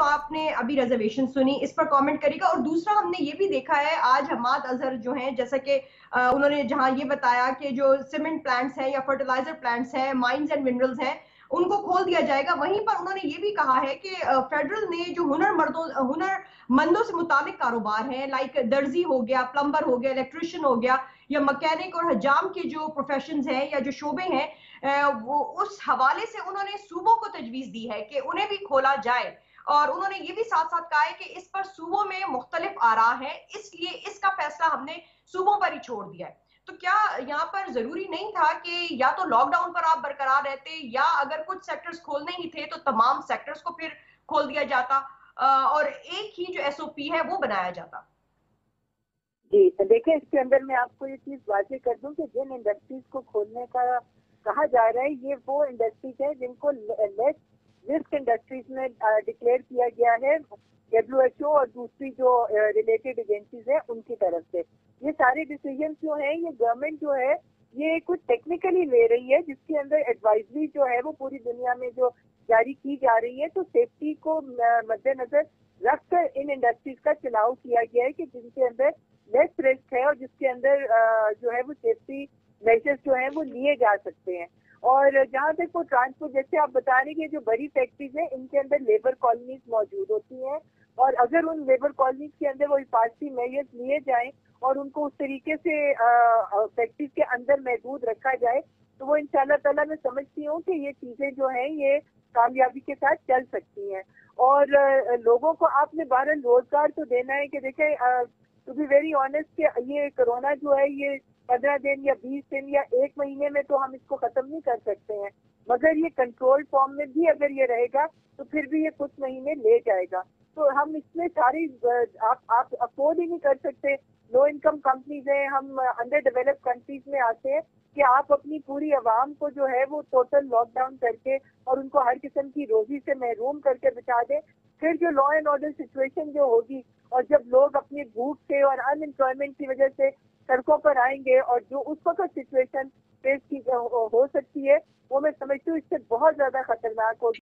आपने अभी रिजर्वेशन सुनी, इस पर कमेंट करिएगा। और दूसरा हमने ये भी देखा है आज हमाद अजहर जो हैं, जैसा कि उन्होंने जहां ये बताया कि जो सीमेंट प्लांट्स हैं या फर्टिलाइजर प्लांट्स हैं, माइंस एंड मिनरल्स हैं, उनको खोल दिया जाएगा। वहीं पर उन्होंने ये भी कहा है कि फेडरल ने जो हुनरमंदों से मुतालिक कारोबार हैं, लाइक दर्जी हो गया, प्लम्बर हो गया, इलेक्ट्रिशियन हो गया, या मैकेनिक और हजाम के जो प्रोफेशंस हैं या जो शोबे हैं, वो उस हवाले से उन्होंने सूबों को तजवीज दी है कि उन्हें भी खोला जाए। और उन्होंने ये भी साथ साथ कहा है कि इस पर सूबों में मुख्तलिफ आरा है, इसलिए इसका फैसला हमने सूबों पर ही छोड़ दिया है। तो क्या यहाँ पर जरूरी नहीं था कि या तो लॉकडाउन पर आप बरकरार रहते, या अगर कुछ सेक्टर्स खोलने ही थे तो तमाम सेक्टर्स को फिर खोल दिया जाता और एक ही जो एसओपी है वो बनाया जाता? जी, तो देखिए, इसके अंदर मैं आपको ये चीज वाजे कर दूं कि जिन इंडस्ट्रीज को खोलने का कहा जा रहा है, ये वो इंडस्ट्रीज है जिनको लेस रिस्क इंडस्ट्रीज में डिक्लेयर किया गया है डब्ल्यूएचओ और दूसरी जो रिलेटेड एजेंसीज है उनकी तरफ से। ये सारे डिसीजन जो है, ये गवर्नमेंट जो है ये कुछ टेक्निकली ले रही है, जिसके अंदर एडवाइजरी जो है वो पूरी दुनिया में जो जारी की जा रही है। तो सेफ्टी को मद्देनजर रखकर इन इंडस्ट्रीज का चुनाव किया गया है कि जिनके अंदर लेस रिस्क है और जिसके अंदर जो है वो सेफ्टी मेजर्स जो है वो लिए जा सकते हैं। और जहाँ तक वो ट्रांसपोर्ट, जैसे आप बता रहे हैं, जो बड़ी फैक्ट्रीज हैं इनके अंदर लेबर कॉलोनीज मौजूद होती हैं, और अगर उन लेबर कॉलोनीज के अंदर वो हिफाजती मेजर्स लिए जाएं और उनको उस तरीके से फैक्ट्रीज के अंदर महदूद रखा जाए, तो वो इंशाल्लाह ताला मैं समझती हूँ कि ये चीजें जो हैं ये कामयाबी के साथ चल सकती हैं। और लोगों को आपने बहरहाल रोजगार तो देना है कि देखें, टू बी वेरी ऑनेस्ट, कि ये कोरोना जो है ये 15 दिन या 20 दिन या 1 महीने में तो हम इसको खत्म नहीं कर सकते हैं, मगर ये कंट्रोल फॉर्म में भी अगर ये रहेगा तो फिर भी ये कुछ महीने ले जाएगा। तो हम इसमें सारी आप अफोर्ड ही नहीं कर सकते। लो इनकम कंपनीज हैं, हम अंडर डेवलप्ड कंट्रीज में आते हैं कि आप अपनी पूरी आवाम को जो है वो टोटल लॉकडाउन करके और उनको हर किस्म की रोजी से महरूम करके बिठा दें। फिर जो लॉ एंड ऑर्डर सिचुएशन जो होगी, और जब लोग अपनी भूख से और अनएम्प्लॉयमेंट की वजह से सड़कों पर आएंगे, और जो उस वक्त सिचुएशन फेस की हो सकती है, वो मैं समझती हूँ इससे बहुत ज्यादा खतरनाक होगी।